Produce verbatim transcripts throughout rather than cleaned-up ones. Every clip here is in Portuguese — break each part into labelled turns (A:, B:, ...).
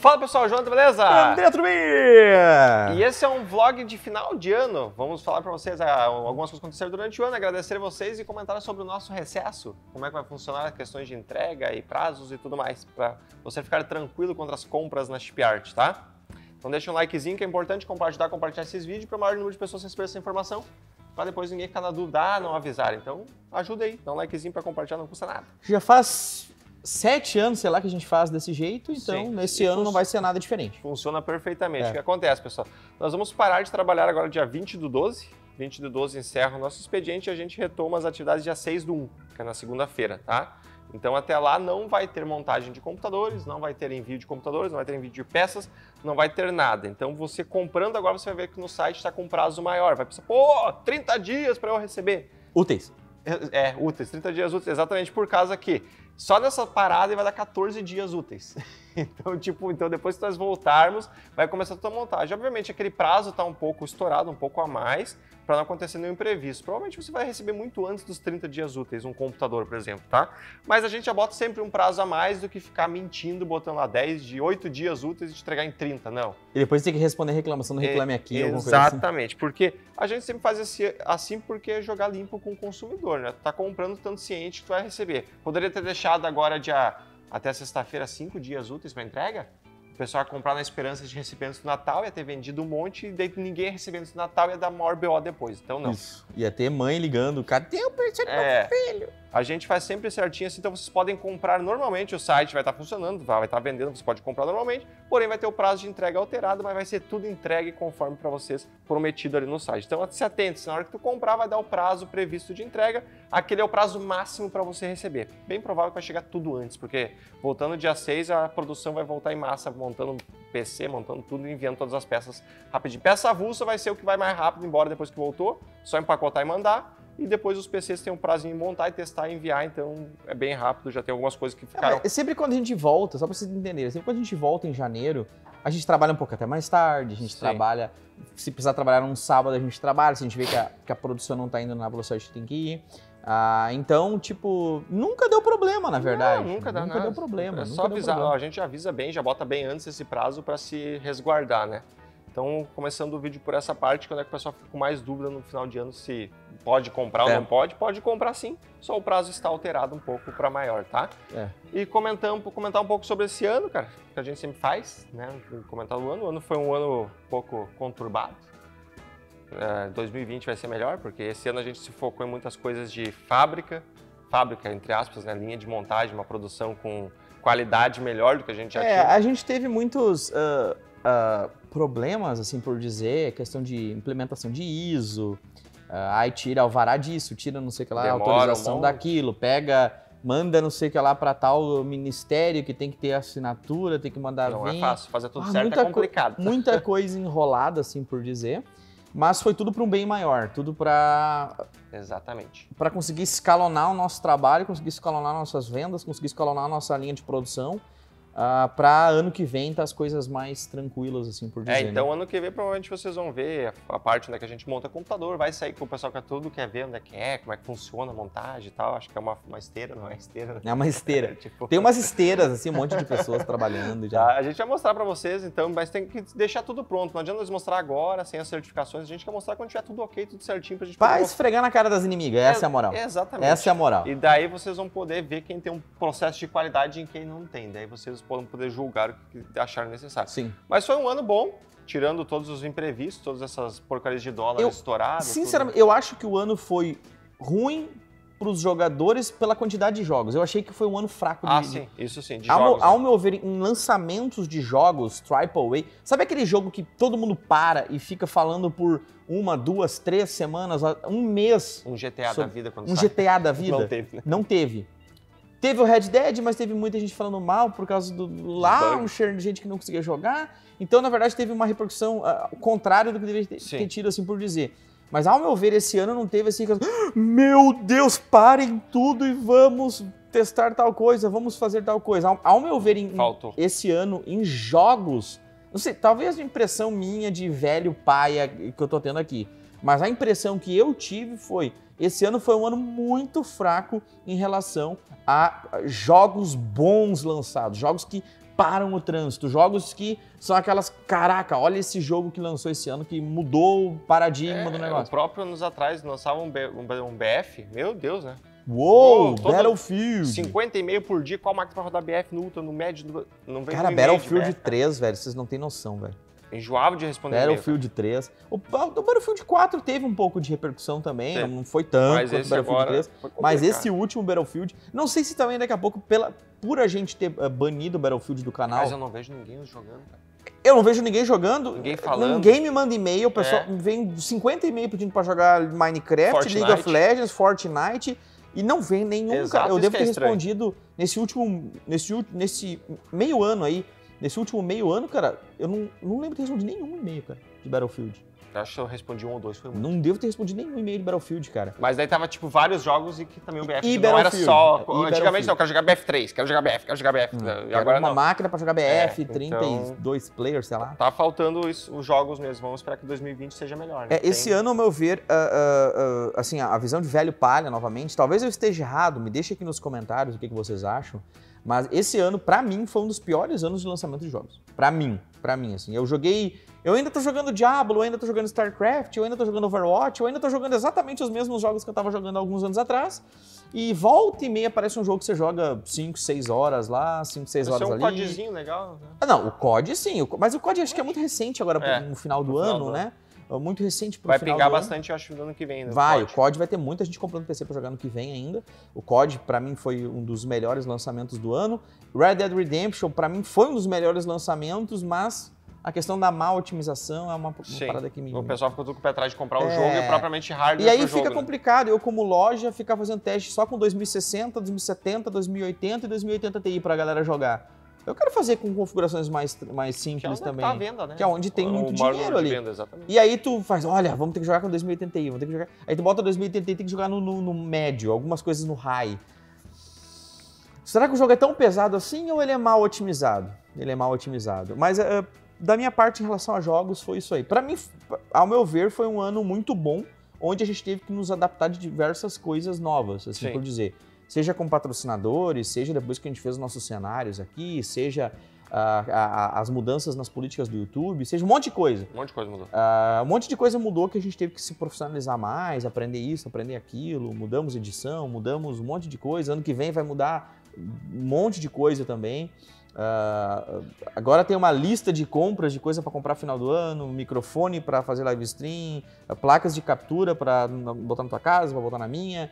A: Fala pessoal, Jonathan, beleza?
B: André, tudo bem?
A: E esse é um vlog de final de ano. Vamos falar para vocês ah, algumas coisas que aconteceram durante o ano, agradecer vocês e comentar sobre o nosso recesso, como é que vai funcionar questões de entrega e prazos e tudo mais, para você ficar tranquilo contra as compras na Shipyard, tá? Então deixa um likezinho que é importante compartilhar, compartilhar esses vídeos para o maior número de pessoas receber essa informação, para depois ninguém ficar na dúvida, ah, não avisar. Então ajuda aí, dá um likezinho para compartilhar, não custa nada.
B: Já faz sete anos, sei lá, que a gente faz desse jeito, então
A: Sim.
B: nesse
A: E
B: ano
A: fun-
B: não vai ser nada diferente.
A: Funciona perfeitamente.
B: É.
A: O que acontece, pessoal? Nós vamos parar de trabalhar agora dia vinte do doze. vinte do doze encerra o nosso expediente e a gente retoma as atividades dia seis do um, que é na segunda-feira, tá? Então até lá não vai ter montagem de computadores, não vai ter envio de computadores, não vai ter envio de peças, não vai ter nada. Então você comprando agora, você vai ver que no site está com prazo maior. Vai pensar, pô, trinta dias para eu receber.
B: Úteis.
A: É, úteis, trinta dias úteis, exatamente por causa que só nessa parada vai dar quatorze dias úteis. Então, tipo, então depois que nós voltarmos, vai começar toda a montagem. Obviamente, aquele prazo está um pouco estourado, um pouco a mais, para não acontecer nenhum imprevisto. Provavelmente você vai receber muito antes dos trinta dias úteis, um computador, por exemplo, tá? Mas a gente já bota sempre um prazo a mais do que ficar mentindo, botando lá dez de oito dias úteis e te entregar em trinta, não.
B: E depois tem que responder reclamação no Reclame Aqui, alguma coisa assim.
A: Exatamente, porque a gente sempre faz esse, assim porque é jogar limpo com o consumidor, né? Tu tá comprando tanto ciente que tu vai receber. Poderia ter deixado agora dia, até sexta-feira cinco dias úteis para entrega? O pessoal ia comprar na esperança de receber antes do Natal, ia ter vendido um monte e daí ninguém ia receber antes do Natal, ia dar maior B O depois. Então não.
B: Isso. Ia ter mãe ligando, cadê o presente do
A: É.
B: meu filho?
A: A gente faz sempre certinho assim, então vocês podem comprar normalmente, o site vai estar funcionando, vai estar vendendo, você pode comprar normalmente, porém vai ter o prazo de entrega alterado, mas vai ser tudo entregue conforme para vocês prometido ali no site. Então se atente, na hora que tu comprar vai dar o prazo previsto de entrega, aquele é o prazo máximo para você receber. Bem provável que vai chegar tudo antes, porque voltando dia seis a produção vai voltar em massa, montando P C, montando tudo e enviando todas as peças rapidinho. Peça avulsa vai ser o que vai mais rápido embora depois que voltou, só empacotar e mandar. E depois os P Cs têm um prazinho em montar e testar e enviar, então é bem rápido, já tem algumas coisas que ficaram...
B: É, sempre quando a gente volta, só pra vocês entenderem, sempre quando a gente volta em janeiro, a gente trabalha um pouco até mais tarde, a gente
A: Sim.
B: trabalha, se precisar trabalhar num sábado, a gente trabalha, se a gente vê que a, que a produção não tá indo na velocidade que tem que ir. Ah, então, tipo, nunca deu problema, na verdade.
A: Não, nunca dá
B: nunca
A: nada.
B: deu problema.
A: É
B: nunca
A: só
B: deu
A: avisar,
B: problema.
A: ó, a gente avisa bem, já bota bem antes esse prazo para se resguardar, né? Então, começando o vídeo por essa parte, quando é que o pessoal fica com mais dúvida no final de ano se pode comprar ou
B: É.
A: não pode, pode comprar sim, só o prazo está alterado um pouco para maior, tá?
B: É.
A: E comentando, comentar um pouco sobre esse ano, cara, que a gente sempre faz, né? Comentar o ano, o ano foi um ano um pouco conturbado. É, dois mil e vinte vai ser melhor, porque esse ano a gente se focou em muitas coisas de fábrica, fábrica, entre aspas, né? Linha de montagem, uma produção com qualidade melhor do que a gente já
B: É,
A: tinha.
B: a gente teve muitos ah, ah, problemas, assim por dizer, questão de implementação de I S O, ah, aí tira alvará disso, tira não sei o que lá,
A: Demora um
B: autorização
A: monte.
B: daquilo, pega, manda não sei o que lá para tal ministério que tem que ter assinatura, tem que mandar
A: Não
B: vir.
A: é fácil, fazer tudo
B: Ah,
A: certo
B: muita
A: é
B: co-
A: complicado.
B: Muita coisa enrolada, assim por dizer, mas foi tudo para um bem maior, tudo para
A: Exatamente.
B: para conseguir escalonar o nosso trabalho, conseguir escalonar nossas vendas, conseguir escalonar a nossa linha de produção, uh, para ano que vem tá as coisas mais tranquilas, assim por dizer.
A: É, então
B: né?
A: ano que vem provavelmente vocês vão ver a, a parte onde é que a gente monta computador, vai sair com o pessoal que tudo quer ver onde é que é, como é que funciona a montagem e tal, acho que é uma, uma esteira, não é esteira, né?
B: É uma esteira.
A: Tipo,
B: Tem umas esteiras, assim, um monte de pessoas trabalhando já.
A: tá, a gente vai mostrar pra vocês então, mas tem que deixar tudo pronto, não adianta nós mostrar agora, sem as certificações, a gente quer mostrar quando tiver tudo ok, tudo certinho pra gente
B: Pra
A: poder
B: esfregar na cara das inimigas, essa é a moral.
A: Exatamente.
B: Essa é a moral.
A: E daí vocês vão poder ver quem tem um processo de qualidade e quem não tem. Daí vocês vão poder julgar o que acharem necessário.
B: Sim.
A: Mas foi um ano bom, tirando todos os imprevistos, todas essas porcarias de dólar
B: Eu,
A: estouradas.
B: Sinceramente, eu acho que o ano foi ruim pros jogadores pela quantidade de jogos. Eu achei que foi um ano fraco de...
A: Ah,
B: de-
A: sim, isso sim, de
B: Ao,
A: jogos.
B: meu, ao meu ver, em lançamentos de jogos Triple A, sabe aquele jogo que todo mundo para e fica falando por uma, duas, três semanas, um mês?
A: Um G T A
B: sobre-
A: da vida quando
B: Um
A: sai.
B: G T A da vida?
A: Não teve, né?
B: Não teve. Teve o Red Dead, mas teve muita gente falando mal por causa do lá,
A: bugs.
B: um cheiro de gente que não conseguia jogar. Então, na verdade, teve uma repercussão uh, contrária do que deveria ter,
A: Sim.
B: ter tido, assim por dizer. Mas, ao meu ver, esse ano não teve assim... aquelas, "Ah, meu Deus, parem tudo e vamos testar tal coisa, vamos fazer tal coisa. Ao, ao meu ver, em,
A: Faltou.
B: esse ano, em jogos... Não sei, talvez a impressão minha de velho paia que eu tô tendo aqui. Mas a impressão que eu tive foi... Esse ano foi um ano muito fraco em relação a jogos bons lançados. Jogos que param o trânsito, jogos que são aquelas, caraca, olha esse jogo que lançou esse ano que mudou o paradigma
A: é,
B: do negócio.
A: O próprio anos atrás lançava um, B, um, um B F, meu Deus, né?
B: Uou, Uou Battlefield!
A: cinquenta e meio por dia, qual máquina pra rodar B F no Ultra, no médio, não vem
B: Cara,
A: no
B: Battlefield três, velho, vocês não têm noção, velho.
A: Enjoava de responder
B: Battlefield três. O, o Battlefield quatro teve um pouco de repercussão também, Sim. não foi tanto
A: mas
B: quanto o Battlefield três. Mas esse último Battlefield, não sei se também daqui a pouco, pela, por a gente ter uh, banido o Battlefield do canal...
A: Mas eu não vejo ninguém jogando, cara.
B: Eu não vejo ninguém jogando.
A: Ninguém falando.
B: Ninguém me manda e-mail, o pessoal
A: É.
B: vem cinquenta e-mail pedindo pra jogar Minecraft,
A: Fortnite.
B: League of Legends, Fortnite... E não vem nenhum,
A: Exato,
B: cara. Eu
A: isso
B: devo
A: que
B: ter
A: é estranho.
B: respondido nesse último, nesse, ul- nesse meio ano aí, nesse último meio ano, cara, eu não, não lembro de ter respondido nenhum e-mail, cara, de Battlefield.
A: Eu acho que eu respondi um ou dois, foi muito.
B: Não devo ter respondido nenhum e-mail de Battlefield, cara.
A: Mas daí tava, tipo, vários jogos e que também o B F
B: E
A: não era
B: Battlefield.
A: só...
B: E
A: Antigamente
B: Battlefield.
A: não, eu quero jogar B F três, quero jogar B F, quero jogar B F.
B: Hum,
A: E
B: Era
A: agora
B: uma
A: não.
B: máquina pra jogar B F,
A: É,
B: trinta e dois players, sei lá.
A: Tá faltando isso- os jogos mesmo, vamos esperar que dois mil e vinte seja melhor, né?
B: É, esse
A: Tem-
B: ano, ao meu ver, ah, ah, ah, assim, a visão de velho palha, novamente, talvez eu esteja errado, me deixa aqui nos comentários o que, que vocês acham, mas esse ano, pra mim, foi um dos piores anos de lançamento de jogos. Pra mim, pra mim, assim, eu joguei... Eu ainda tô jogando Diablo, eu ainda tô jogando StarCraft, eu ainda tô jogando Overwatch, eu ainda tô jogando exatamente os mesmos jogos que eu tava jogando há alguns anos atrás, e volta e meia aparece um jogo que você joga cinco, seis horas lá, cinco, seis
A: Vai ser
B: horas
A: um
B: ali.
A: codezinho legal, né?
B: Ah, não, o C O D sim, o C- mas o C O D acho que é muito recente agora,
A: É,
B: no final do
A: no final
B: ano,
A: do
B: né? É muito recente pro
A: Vai
B: final
A: pingar
B: do ano.
A: bastante, eu acho, no ano que vem, né?
B: Vai,
A: Pode.
B: o C O D vai ter muita gente comprando P C pra jogar no que vem ainda. O C O D, pra mim, foi um dos melhores lançamentos do ano. Red Dead Redemption, pra mim, foi um dos melhores lançamentos, mas a questão da má otimização é uma, uma
A: Sim.
B: parada que me...
A: O pessoal ficou tudo com o pé atrás de comprar o
B: É.
A: jogo e propriamente hardware
B: E aí
A: pro
B: fica
A: jogo, né?
B: complicado, eu como loja, ficar fazendo teste só com dois mil e sessenta, dois mil e setenta, dois mil e oitenta e dois mil e oitenta Ti pra galera jogar. Eu quero fazer com configurações mais, mais
A: Que é
B: simples
A: onde
B: também.
A: tá a venda, né?
B: Que é onde tem
A: O
B: muito
A: maior
B: dinheiro
A: número de
B: ali.
A: venda, exatamente.
B: E aí tu faz, olha, vamos ter que jogar com dois mil e oitenta Ti, vamos ter que jogar... Aí tu bota dois mil e oitenta Ti, tem que jogar no, no, no médio, algumas coisas no high. Será que o jogo é tão pesado assim ou ele é mal otimizado? Ele é mal otimizado. Mas uh, da minha parte em relação a jogos foi isso aí. Pra mim, ao meu ver, foi um ano muito bom, onde a gente teve que nos adaptar de diversas coisas novas, assim
A: Sim.
B: por dizer. Seja com patrocinadores, seja depois que a gente fez os nossos cenários aqui, seja ah, a- a- as mudanças nas políticas do YouTube, seja um monte de coisa.
A: Um monte de coisa mudou.
B: Ah, um monte de coisa mudou que a gente teve que se profissionalizar mais, aprender isso, aprender aquilo, mudamos edição, mudamos um monte de coisa. Ano que vem vai mudar um monte de coisa também. Ah, agora tem uma lista de compras de coisa para comprar no final do ano, microfone para fazer live stream, ah, placas de captura para botar na tua casa, para botar na minha,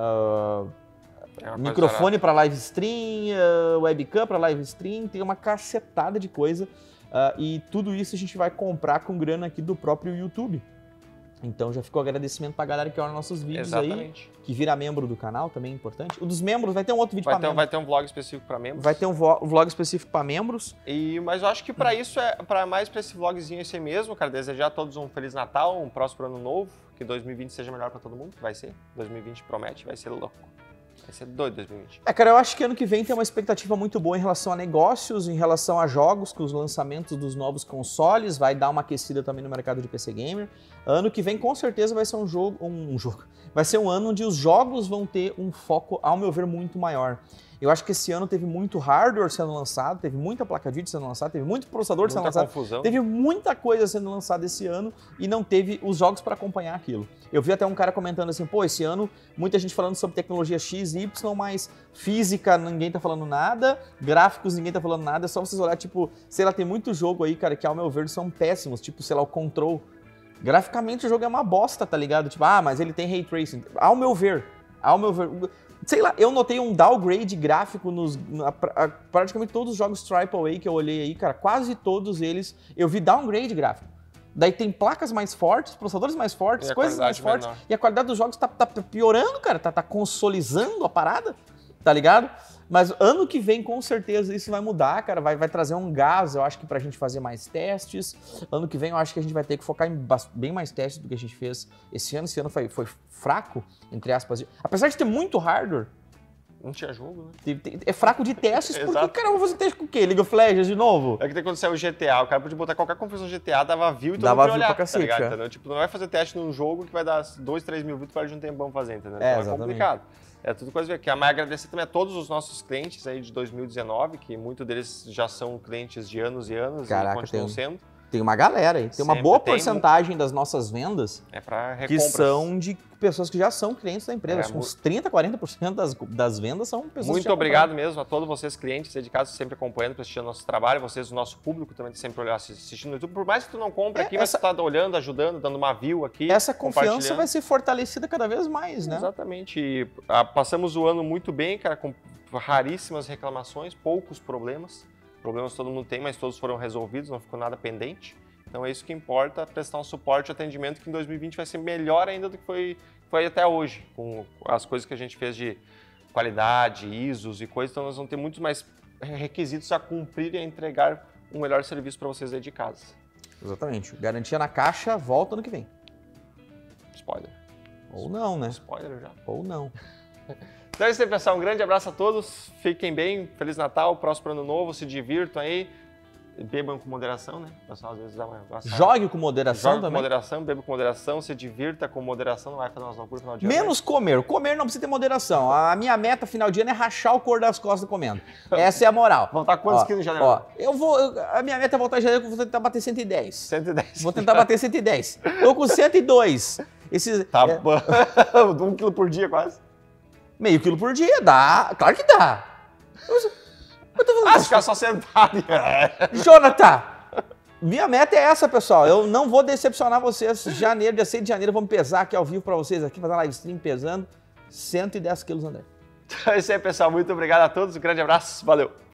B: ah,
A: É uma coisa
B: microfone para live stream, ah, webcam para live stream, tem uma cacetada de coisa. ah, e tudo isso a gente vai comprar com grana aqui do próprio YouTube. Então já ficou agradecimento pra galera que olha nossos vídeos aí,
A: Exatamente.
B: que vira membro do canal, também é importante. O dos membros vai ter um outro vídeo
A: Vai
B: para
A: ter, um-
B: membros.
A: vai ter um vlog específico para membros.
B: Vai ter um vo- vlog específico para membros.
A: E, mas eu acho que para isso, é para mais para esse vlogzinho esse mesmo, cara, desejar a todos um Feliz Natal, um próspero ano novo, que dois mil e vinte seja melhor para todo mundo, vai ser. dois mil e vinte promete, vai ser louco. Vai ser doido dois mil e vinte.
B: É, cara, eu acho que ano que vem tem uma expectativa muito boa em relação a negócios, em relação a jogos, com os lançamentos dos novos consoles, vai dar uma aquecida também no mercado de P C Gamer. Ano que vem, com certeza, vai ser um jogo, um, um jogo, vai ser um ano onde os jogos vão ter um foco, ao meu ver, muito maior. Eu acho que esse ano teve muito hardware sendo lançado, teve muita placa de vídeo sendo lançada, teve muito processador sendo
A: Muita
B: lançado.
A: confusão.
B: Teve muita coisa sendo lançada esse ano e não teve os jogos para acompanhar aquilo. Eu vi até um cara comentando assim, pô, esse ano muita gente falando sobre tecnologia X, Y, mas física ninguém tá falando nada, gráficos ninguém tá falando nada, é só vocês olhar, tipo, sei lá, tem muito jogo aí, cara, que ao meu ver são péssimos, tipo, sei lá, o Control. Graficamente o jogo é uma bosta, tá ligado? Tipo, ah, mas ele tem Ray Tracing. Ao meu ver, ao meu ver... Sei lá, eu notei um downgrade gráfico nos na, pra, praticamente todos os jogos triplo A que eu olhei aí, cara, quase todos eles, eu vi downgrade gráfico. Daí tem placas mais fortes, processadores mais fortes,
A: E a
B: coisas mais
A: qualidade
B: fortes,
A: menor.
B: e a qualidade dos jogos tá, tá piorando, cara, tá, tá consolizando a parada, tá ligado? Mas ano que vem, com certeza, isso vai mudar, cara, vai, vai trazer um gás, eu acho que pra gente fazer mais testes. Ano que vem eu acho que a gente vai ter que focar em bas- bem mais testes do que a gente fez esse ano. Esse ano foi, foi fraco, entre aspas. Apesar de ter muito hardware,
A: Não tinha jogo, né?
B: tem- tem- é fraco de testes, porque,
A: Exato.
B: cara, eu vou fazer teste com o quê? League of Legends de novo?
A: É que tem quando saiu o G T A, o cara podia botar qualquer confusão G T A, dava view e todo
B: Dava
A: mundo podia
B: view
A: olhar,
B: pra cacete,
A: tá ligado?
B: é.
A: Entendeu? Tipo, não vai fazer teste num jogo que vai dar dois, três mil views, tu perde um tempão fazendo, entendeu?
B: É,
A: Então
B: exatamente.
A: complicado. É tudo coisa a ver. Quero agradecer também a todos os nossos clientes aí de dois mil e dezenove, que muitos deles já são clientes de anos e anos.
B: Caraca,
A: e continuam
B: tem,
A: sendo.
B: Tem uma galera aí. Tem
A: Sempre
B: uma boa
A: tem.
B: porcentagem das nossas vendas
A: É para
B: que
A: recompras.
B: são de pessoas que já são clientes da empresa.
A: É,
B: Acho que
A: mu-
B: uns trinta, quarenta por cento das, das vendas são pessoas que
A: Muito
B: já
A: obrigado mesmo a todos vocês, clientes aí de casa, sempre acompanhando, prestigiando nosso trabalho. Vocês, o nosso público também sempre olhar, assistindo no YouTube. Por mais que tu não compre
B: É,
A: aqui, mas
B: essa-
A: tu tá olhando, ajudando, dando uma view aqui.
B: Essa confiança
A: compartilhando.
B: vai ser fortalecida cada vez mais, né?
A: Exatamente. E, ah, passamos o ano muito bem, cara, com raríssimas reclamações, poucos problemas. Problemas todo mundo tem, mas todos foram resolvidos, não ficou nada pendente. Então é isso que importa, prestar um suporte e atendimento que em dois mil e vinte vai ser melhor ainda do que foi, foi até hoje, com as coisas que a gente fez de qualidade, I S Os e coisas, então nós vamos ter muitos mais requisitos a cumprir e a entregar um melhor serviço para vocês aí de casa.
B: Exatamente. Garantia na caixa, volta no que vem.
A: Spoiler.
B: Ou não, né?
A: Spoiler já.
B: Ou não.
A: Então é isso aí, pessoal. Um grande abraço a todos. Fiquem bem. Feliz Natal, próximo ano novo. Se divirtam aí. Bebam com moderação, né? O pessoal às vezes dá uma... gostada.
B: Jogue com moderação
A: Jogue com
B: também.
A: moderação, beba com moderação, se divirta com moderação, não vai fazer umas loucuras no final de ano.
B: Menos comer. Comer não precisa ter moderação. A minha meta final de ano é rachar o cor das costas comendo. Essa é a moral.
A: Voltar quantos
B: Ó,
A: quilos em janeiro?
B: Ó, eu vou. eu- a minha meta é voltar em janeiro, eu vou tentar bater cento e dez.
A: cento e dez.
B: Vou tentar bater cento e dez. Tô com cento e dois. Esse,
A: Tá
B: é,
A: bom. Um quilo por dia quase.
B: meio quilo por dia, dá. Claro que dá. Eu, eu tô falando,
A: Ah, se ficar só sentado.
B: Jonathan, minha meta é essa, pessoal. Eu não vou decepcionar vocês. Janeiro, dia seis de janeiro, vamos pesar aqui ao vivo pra vocês aqui, fazer uma live stream pesando cento e dez quilos, André.
A: Então é isso aí, pessoal. Muito obrigado a todos. Um grande abraço. Valeu.